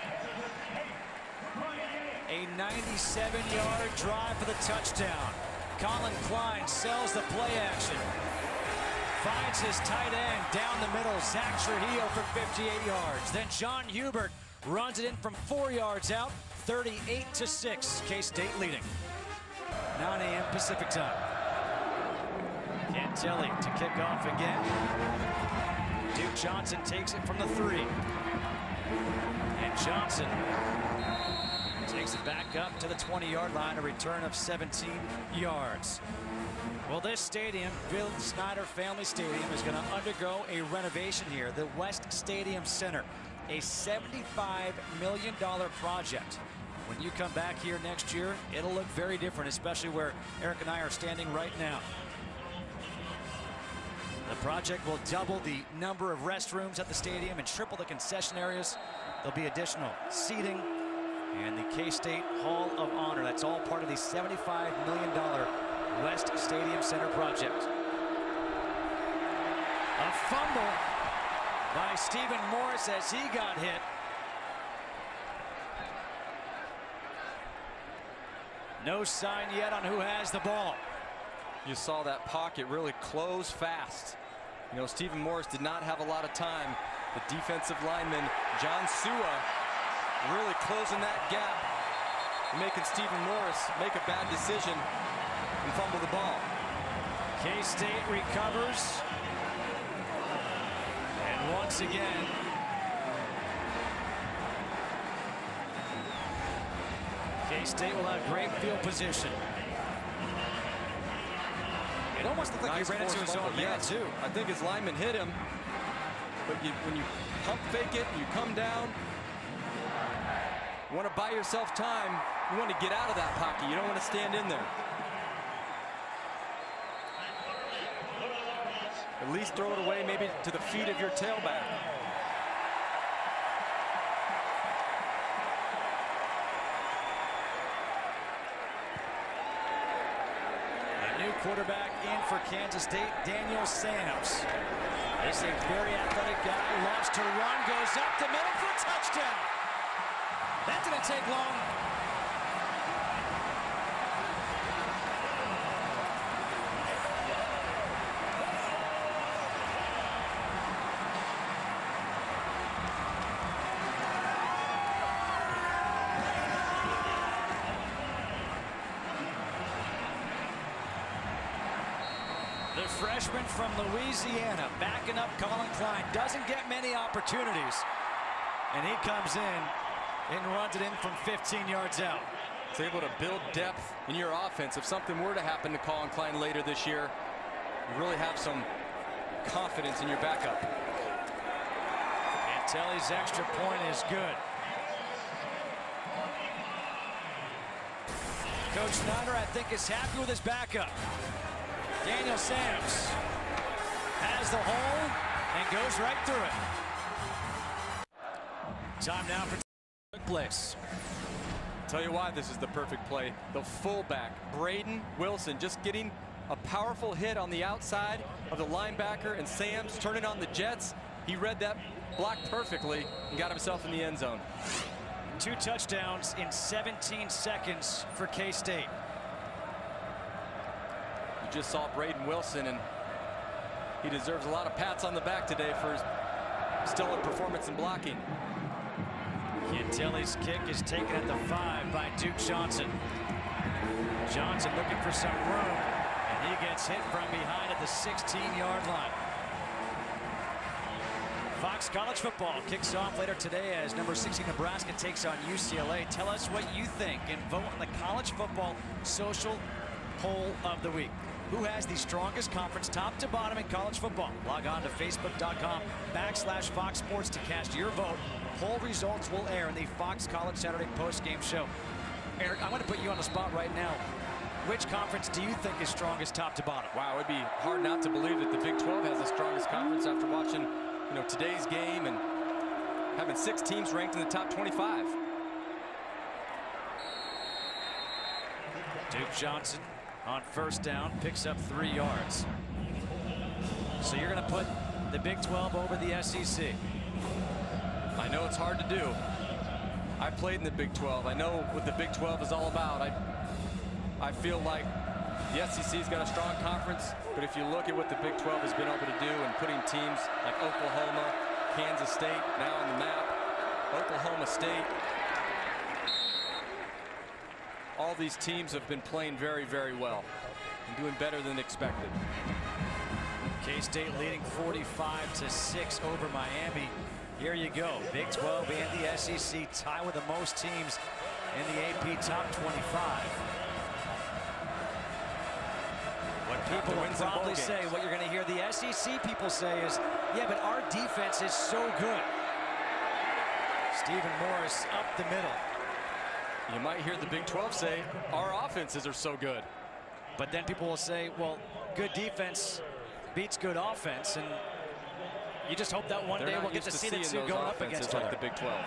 A: A 97-yard drive for the touchdown. Colin Klein sells the play action. Finds his tight end down the middle. Zach Trujillo for 58 yards. Then John Hubert runs it in from 4 yards out. 38-6. K-State leading. 9 a.m. Pacific time. Cantelli to kick off again. Duke Johnson takes it from the 3. And Johnson takes it back up to the 20-yard line, a return of 17 yards. Well, this stadium, Bill Snyder Family Stadium, is going to undergo a renovation here. The West Stadium Center, a $75 million project. When you come back here next year, it'll look very different, especially where Eric and I are standing right now. The project will double the number of restrooms at the stadium and triple the concession areas. There'll be additional seating and the K-State Hall of Honor. That's all part of the $75 million West Stadium Center project. A fumble by Stephen Morris as he got hit. No sign yet on who has the ball.
B: You saw that pocket really close fast. You know, Stephen Morris did not have a lot of time. The defensive lineman, John Sua, really closing that gap and making Stephen Morris make a bad decision. and fumble the ball.
A: K-State recovers. And once again, K-State will have great field position. It almost looked like he ran into his own man, too.
B: I think his lineman hit him. But when you pump fake it, you come down, you want to buy yourself time. You want to get out of that pocket. You don't want to stand in there. At least throw it away maybe to the feet of your tailback.
A: A new quarterback in for Kansas State, Daniel Sams. This is a very athletic guy, loves to run, goes up the middle for a touchdown. That didn't take long. The freshman from Louisiana, backing up Colin Klein, doesn't get many opportunities. And he comes in and runs it in from 15 yards out.
B: It's able to build depth in your offense. If something were to happen to Colin Klein later this year, you really have some confidence in your backup.
A: And Telly's extra point is good. Coach Snyder, I think, is happy with his backup. Daniel Sams has the hole and goes right through it. Time now for quick place.
B: Tell you why this is the perfect play. The fullback, Braden Wilson, just getting a powerful hit on the outside of the linebacker, and Sams turning on the jets. He read that block perfectly and got himself in the end zone.
A: 2 touchdowns in 17 seconds for K-State.
B: You just saw Braden Wilson, and he deserves a lot of pats on the back today for his stellar performance in blocking.
A: Cantelli's kick is taken at the 5 by Duke Johnson. Johnson looking for some room, and he gets hit from behind at the 16-yard line. Fox College football kicks off later today as number 16 Nebraska takes on UCLA. Tell us what you think and vote on the college football social poll of the week. Who has the strongest conference top to bottom in college football? Log on to facebook.com/Fox Sports to cast your vote. Poll results will air in the Fox College Saturday post-game show. Eric, I'm going to put you on the spot right now. Which conference do you think is strongest top to bottom?
B: Wow, it'd be hard not to believe that the Big 12 has the strongest conference after watching, today's game and having 6 teams ranked in the top 25.
A: Duke Johnson on first down picks up 3 yards. So you're going to put the Big 12 over the SEC.
B: I know it's hard to do. I played in the Big 12. I know what the Big 12 is all about. I feel like the SEC's got a strong conference, but if you look at what the Big 12 has been able to do and putting teams like Oklahoma, Kansas State now on the map, Oklahoma State, all these teams have been playing very, very well and doing better than expected.
A: K-State leading 45-6 over Miami. Here you go. Big 12 and the SEC tie with the most teams in the AP top 25. What people will probably say, what you're going to hear the SEC people say is, yeah, but our defense is so good. Stephen Morris up the middle.
B: You might hear the Big 12 say, our offenses are so good.
A: But then people will say, well, good defense beats good offense, and you just hope that one day we'll get to see the two going up against
B: like the Big 12.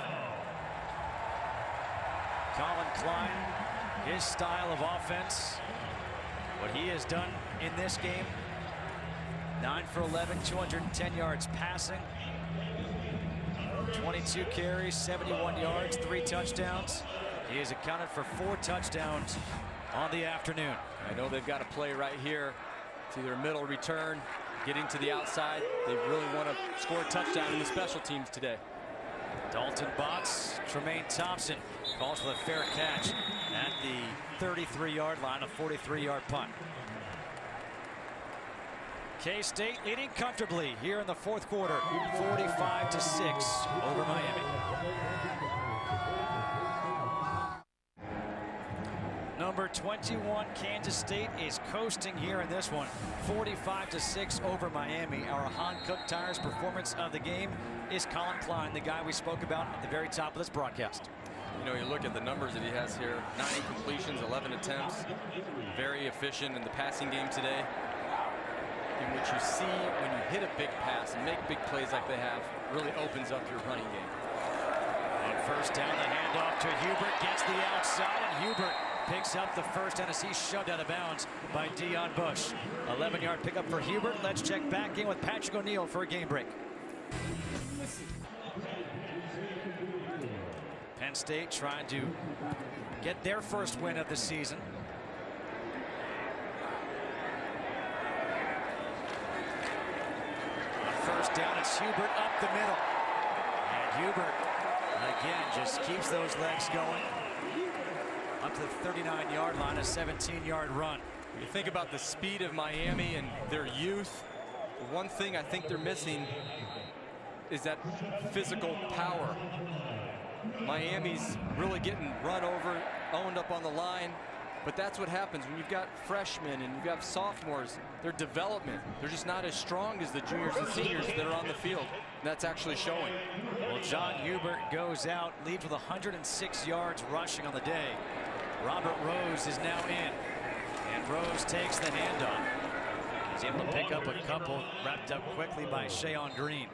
A: Colin Klein, his style of offense, what he has done in this game, 9 for 11, 210 yards passing, 22 carries, 71 yards, 3 touchdowns. He has accounted for 4 touchdowns on the afternoon.
B: I know they've got a play right here. It's either a middle return, getting to the outside. They really want to score a touchdown in the special teams today.
A: Dalton Botts, Tremaine Thompson calls for the fair catch at the 33-yard line, a 43-yard punt. K-State leading comfortably here in the fourth quarter, 45-6 over Miami. Number 21, Kansas State is coasting here in this one, 45-6 over Miami. Our Han Cook Tires performance of the game is Colin Klein, the guy we spoke about at the very top of this broadcast.
B: You know, you look at the numbers that he has here, 9 completions, 11 attempts, very efficient in the passing game today. In which you see when you hit a big pass and make big plays like they have, really opens up your running game.
A: And first down, the handoff to Hubert, gets the outside, and Hubert picks up the first down as he's shoved out of bounds by Deon Bush. 11-yard pickup for Hubert. Let's check back in with Patrick O'Neal for a game break. Penn State trying to get their first win of the season. First down, it's Hubert up the middle. And Hubert, again, just keeps those legs going. Up to the 39-yard line, a 17-yard run.
B: When you think about the speed of Miami and their youth, the one thing I think they're missing is that physical power. Miami's really getting run over, owned up on the line. But that's what happens when you've got freshmen and you've got sophomores. Their development, they're just not as strong as the juniors and seniors that are on the field. And that's actually showing.
A: Well, John Hubert goes out, leaves with 106 yards rushing on the day. Robert Rose is now in. And Rose takes the handoff. He's able to pick up a couple, wrapped up quickly by Shayon Green.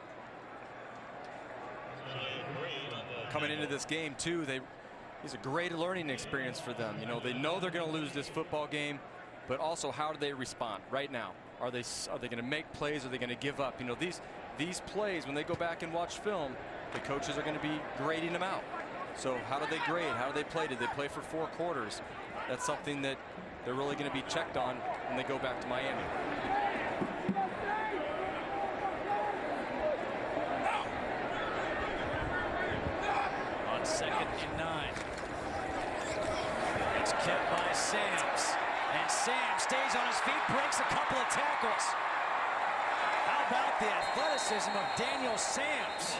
B: Coming into this game, too, it's a great learning experience for them. You know, they know they're going to lose this football game, but also how do they respond right now? Are they going to make plays? Are they going to give up? You know, these plays, when they go back and watch film, the coaches are going to be grading them out. So how do they grade? How do they play? Did they play for 4 quarters? That's something that they're really going to be checked on when they go back to Miami.
A: On 2nd and 9. It's kept by Sams. And Sam stays on his feet, breaks a couple of tackles. How about the athleticism of Daniel Sams?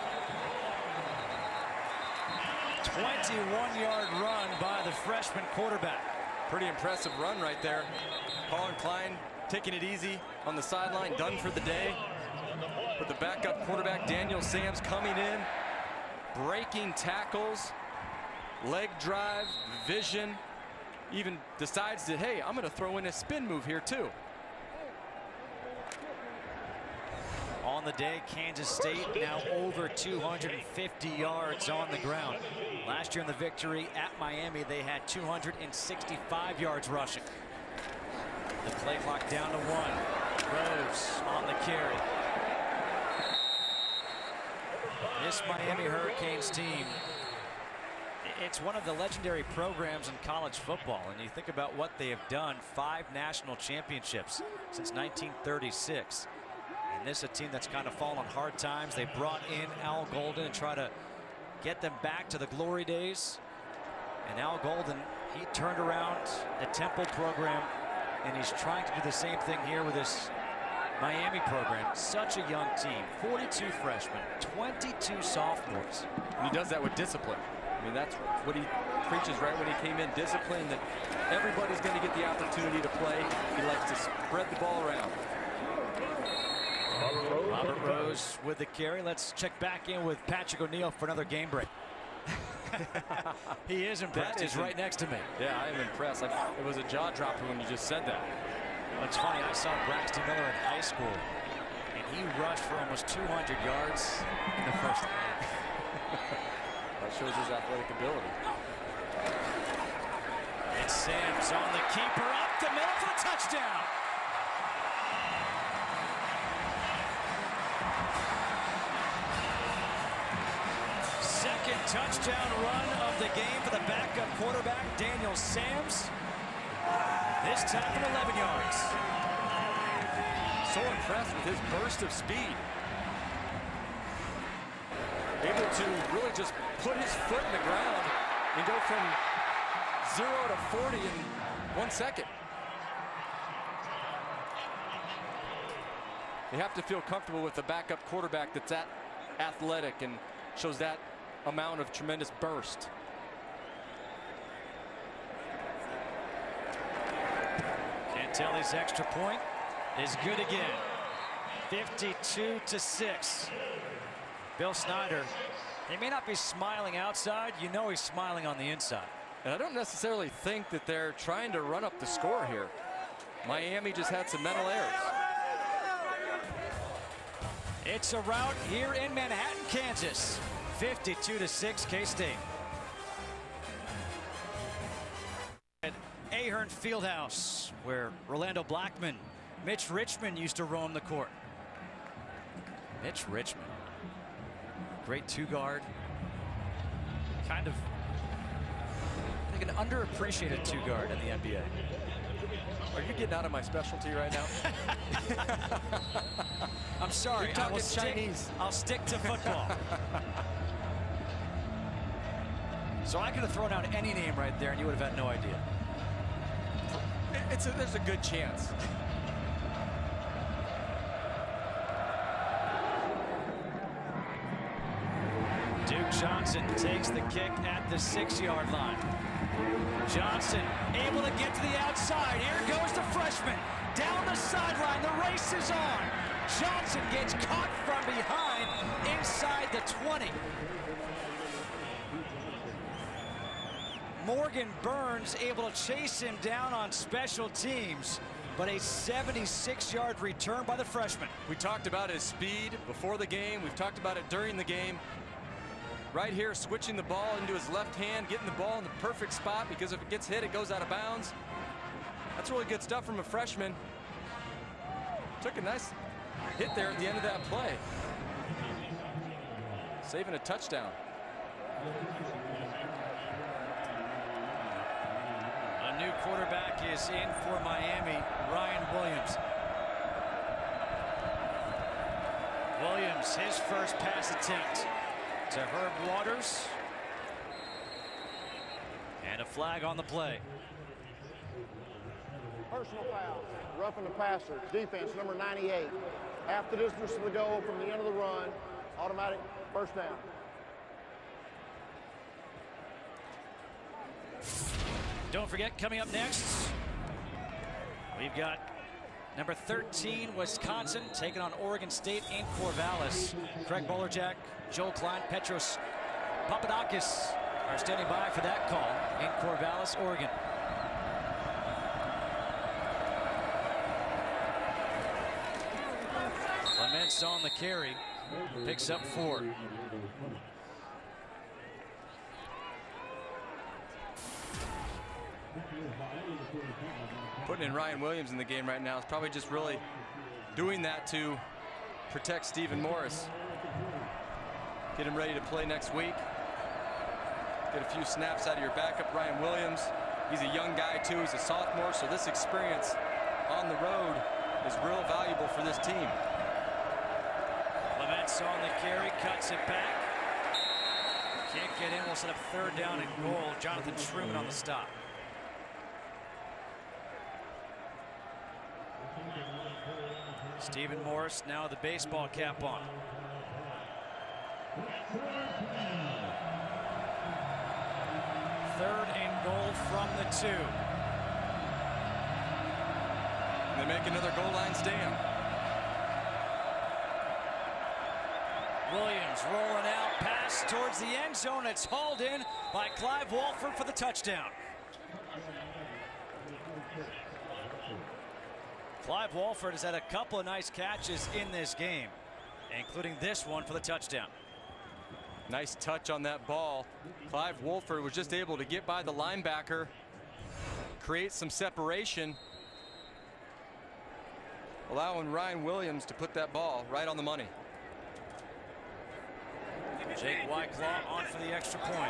A: 21-yard run by the freshman quarterback.
B: Pretty impressive run right there. Colin Klein taking it easy on the sideline, done for the day. But the backup quarterback, Daniel Sams, coming in, breaking tackles, leg drive, vision, even decides that, hey, I'm going to throw in a spin move here too.
A: On the day, Kansas State now over 250 yards on the ground. Last year in the victory at Miami, they had 265 yards rushing. The play clock down to 1. Rose on the carry. This Miami Hurricanes team, it's one of the legendary programs in college football. And you think about what they have done, 5 national championships since 1936. And this is a team that's kind of fallen on hard times. They brought in Al Golden and try to get them back to the glory days. And Al Golden, he turned around the Temple program, and he's trying to do the same thing here with this Miami program. Such a young team, 42 freshmen, 22 sophomores.
B: And he does that with discipline. I mean, that's what he preaches right when he came in, discipline, that everybody's going to get the opportunity to play. He likes to spread the ball around.
A: Robert Rose with the carry. Let's check back in with Patrick O'Neal for another game break. He is impressed. He's right next to me.
B: Yeah, I am impressed. It was a jaw dropper when you just said that.
A: It's funny, I saw Braxton Miller in high school, and he rushed for almost 200 yards in the first half.
B: That shows his athletic ability.
A: It's Sams on the keeper, up the middle for the touchdown. Second touchdown run of the game for the backup quarterback, Daniel Sams. This time from 11 yards.
B: So impressed with his burst of speed. Able to really just put his foot in the ground and go from 0 to 40 in 1 second. You have to feel comfortable with the backup quarterback that's that athletic and shows that amount of tremendous burst.
A: Cantelli's extra point is good again. 52-6. Bill Snyder, he may not be smiling outside, you know he's smiling on the inside.
B: And I don't necessarily think that they're trying to run up the score here. Miami just had some mental errors.
A: It's a rout here in Manhattan, Kansas. 52-6, K-State. At Ahern Fieldhouse, where Rolando Blackman, Mitch Richmond used to roam the court. Mitch Richmond, great two-guard. Kind of, I think, an underappreciated two-guard in the NBA.
B: Are you getting out of my specialty right now?
A: I'm sorry.
B: You're talking Chinese.
A: I'll stick to football. So I could have thrown out any name right there and you would have had no idea.
B: There's a good chance.
A: Duke Johnson takes the kick at the 6-yard line. Johnson able to get to the outside. Here goes the freshman. Down the sideline. The race is on. Johnson gets caught from behind inside the 20. Morgan Burns able to chase him down on special teams, but a 76-yard return by the freshman.
B: We talked about his speed before the game. We've talked about it during the game. Right here, switching the ball into his left hand, getting the ball in the perfect spot, because if it gets hit, it goes out of bounds. That's really good stuff from a freshman. Took a nice hit there at the end of that play. Saving a touchdown.
A: A new quarterback is in for Miami, Ryan Williams. Williams, his first pass attempt to Herb Waters. And a flag on the play.
C: Personal foul, roughing the passer, defense number 98. Half the distance to the goal from the end of the run, automatic first down.
A: Don't forget, coming up next, we've got number 13, Wisconsin, taking on Oregon State in Corvallis. Craig Bolerjack, Joel Klein, Petros Papadakis are standing by for that call in Corvallis, Oregon. Clements on the carry, picks up 4.
B: Putting in Ryan Williams in the game right now is probably just really doing that to protect Stephen Morris. Get him ready to play next week. Get a few snaps out of your backup, Ryan Williams. He's a young guy too, he's a sophomore, so this experience on the road is real valuable for this team.
A: Clements on the carry, cuts it back. Can't get in, we'll set up 3rd down and goal. Jonathan Truman on the stop. Stephen Morris now the baseball cap on. Third and goal from the 2.
B: They make another goal line stand.
A: Williams rolling out, pass towards the end zone. It's hauled in by Clive Walford for the touchdown. Clive Walford has had a couple of nice catches in this game, including this one for the touchdown.
B: Nice touch on that ball. Clive Walford was just able to get by the linebacker, create some separation, allowing Ryan Williams to put that ball right on the money.
A: Jake Wyclaw on for the extra point.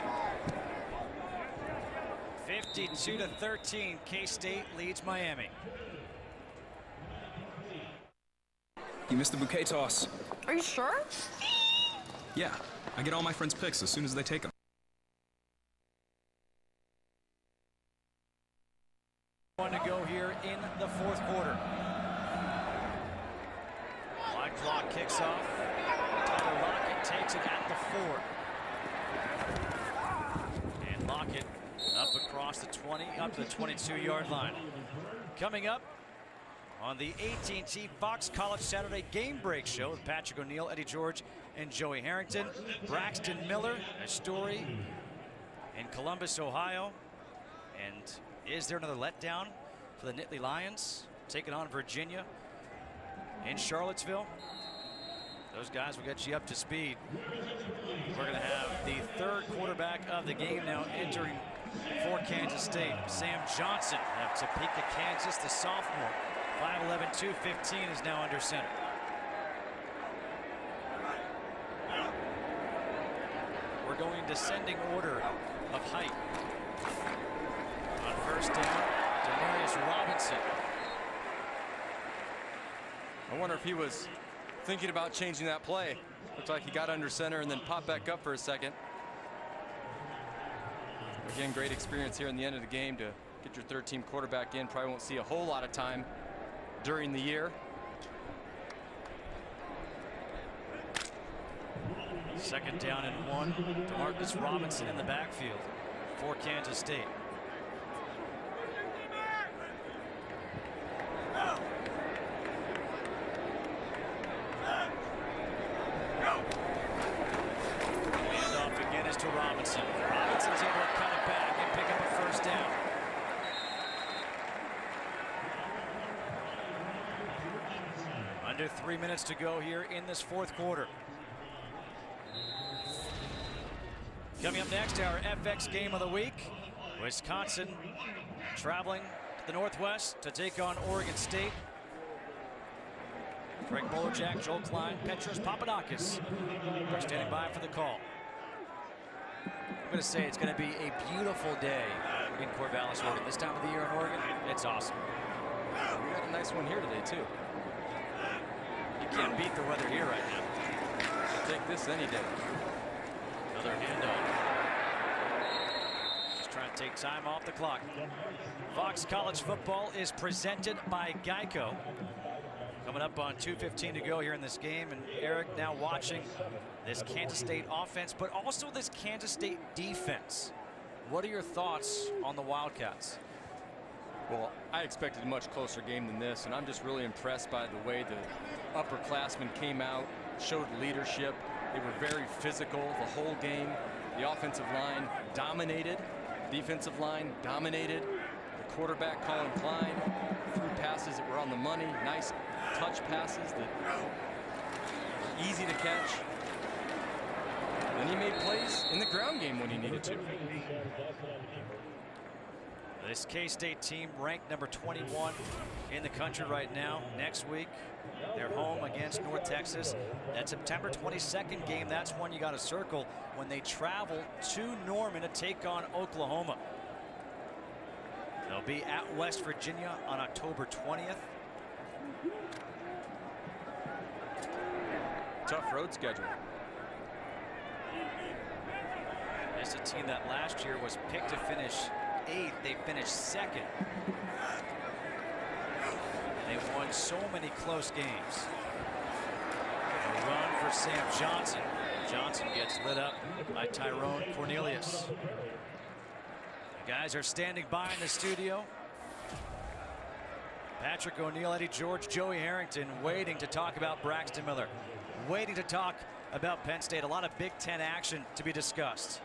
A: 52-13, K-State leads Miami.
E: You missed the bouquet toss.
F: Are you sure?
E: Yeah, I get all my friends' picks as soon as they take them.
A: in the fourth quarter. Live clock kicks off. Tyler Lockett takes it at the 4. And Lockett up across the 20, up to the 22-yard line. Coming up on the AT&T Fox College Saturday Game Break Show with Patrick O'Neill, Eddie George, and Joey Harrington. Braxton Miller, a story in Columbus, Ohio. And is there another letdown for the Nittany Lions taking on Virginia in Charlottesville? Those guys will get you up to speed. We're going to have the third quarterback of the game now entering for Kansas State. Sam Johnson of Topeka, Kansas, the sophomore. 5'11", 215 is now under center. We're going descending order of height. On first down, Demarius Robinson.
B: I wonder if he was thinking about changing that play. Looked like he got under center and then popped back up for a second. Again, great experience here in the end of the game to get your third-team quarterback in. Probably won't see a whole lot of time during the year.
A: Second down and 1. Demarcus Robinson in the backfield for Kansas State. Handoff again is to Robinson. Robinson's able to cut it back and pick up a first down. Under 3 minutes to go here in this fourth quarter. Coming up next, our FX game of the week. Wisconsin traveling to the Northwest to take on Oregon State. Greg Bolojak, Joel Klein, Petros Papadakis are standing by for the call. I'm going to say it's going to be a beautiful day in Corvallis, Oregon. This time of the year in Oregon, it's awesome.
B: We got a nice one here today, too.
A: You can't beat the weather here right now.
B: I'll take this any day.
A: Another handoff. Just trying to take time off the clock. Fox College Football is presented by Geico. Coming up on 2:15 to go here in this game, and Eric now watching this Kansas State offense, but also this Kansas State defense. What are your thoughts on the Wildcats?
B: Well, I expected a much closer game than this, and I'm just really impressed by the way the upperclassmen came out, showed leadership. They were very physical the whole game. The offensive line dominated. Defensive line dominated. The quarterback, Colin Klein, threw passes that were on the money. Nice touch passes that were easy to catch. And he made plays in the ground game when he needed to.
A: This K-State team ranked number 21 in the country right now. Next week, they're home against North Texas. That September 22nd game, that's one you got to circle when they travel to Norman to take on Oklahoma. They'll be at West Virginia on October 20th.
B: Tough road schedule.
A: This is a team that last year was picked to finish 8th. They finished 2nd. They won so many close games. A run for Sam Johnson. Johnson gets lit up by Tyrone Cornelius. The guys are standing by in the studio. Patrick O'Neill, Eddie George, Joey Harrington waiting to talk about Braxton Miller. Waiting to talk about Penn State. A lot of Big Ten action to be discussed.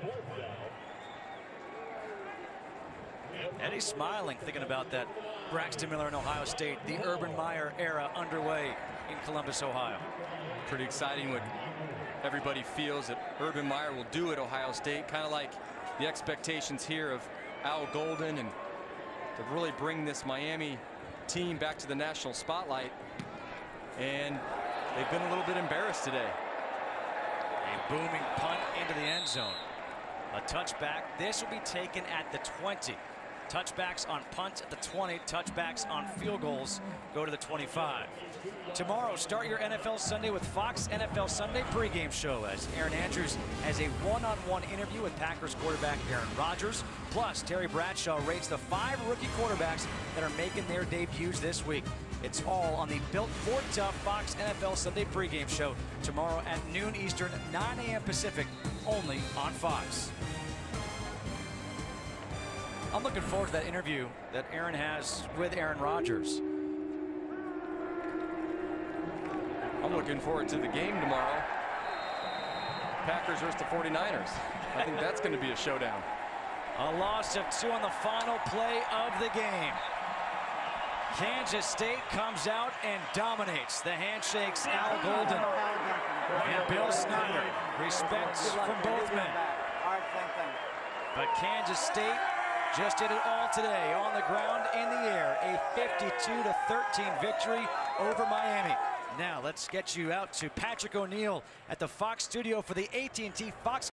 A: Eddie's smiling, thinking about that Braxton Miller in Ohio State, the Urban Meyer era underway in Columbus, Ohio.
B: Pretty exciting what everybody feels that Urban Meyer will do at Ohio State, kind of like the expectations here of Al Golden, and to really bring this Miami team back to the national spotlight. And they've been a little bit embarrassed today.
A: A booming punt into the end zone. A touchback. This will be taken at the 20. Touchbacks on punts at the 20, touchbacks on field goals go to the 25. Tomorrow, start your NFL Sunday with Fox NFL Sunday pregame show as Erin Andrews has a one-on-one interview with Packers quarterback Aaron Rodgers. Plus, Terry Bradshaw rates the 5 rookie quarterbacks that are making their debuts this week. It's all on the Built Ford Tough Fox NFL Sunday pregame show tomorrow at noon Eastern, 9 a.m. Pacific, only on Fox. I'm looking forward to that interview that Aaron has with Aaron Rodgers.
B: I'm looking forward to the game tomorrow. Packers versus the 49ers. I think that's going to be a showdown.
A: A loss of 2 on the final play of the game. Kansas State comes out and dominates. The handshakes Al Golden and Bill Snyder. Respect from both men. But Kansas State just did it all today, on the ground, in the air. A 52-13 victory over Miami. Now let's get you out to Patrick O'Neill at the Fox studio for the AT&T Fox